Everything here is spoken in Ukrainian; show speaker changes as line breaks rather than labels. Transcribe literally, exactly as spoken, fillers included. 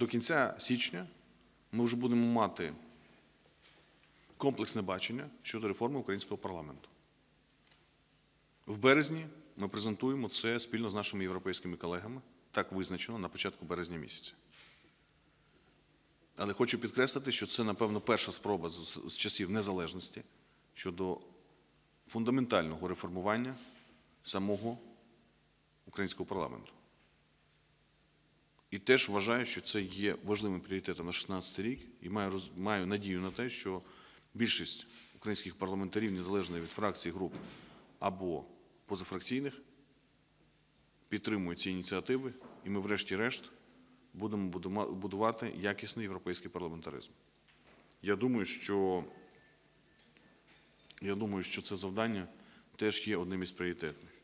до кінця січня ми вже будемо мати комплексне бачення щодо реформи українського парламенту. В березні ми презентуємо це спільно з нашими європейськими колегами, так визначено на початку березня місяця. Але хочу підкреслити, що це, напевно, перша спроба з часів незалежності щодо фундаментального реформування самого українського парламенту. І теж вважаю, що це є важливим пріоритетом на шістнадцятий рік і маю, маю надію на те, що більшість українських парламентарів, незалежно від фракцій, груп або позафракційних, підтримують ці ініціативи, і ми врешті-решт будемо будувати якісний європейський парламентаризм. Я думаю, що, я думаю, що це завдання теж є одним із пріоритетних.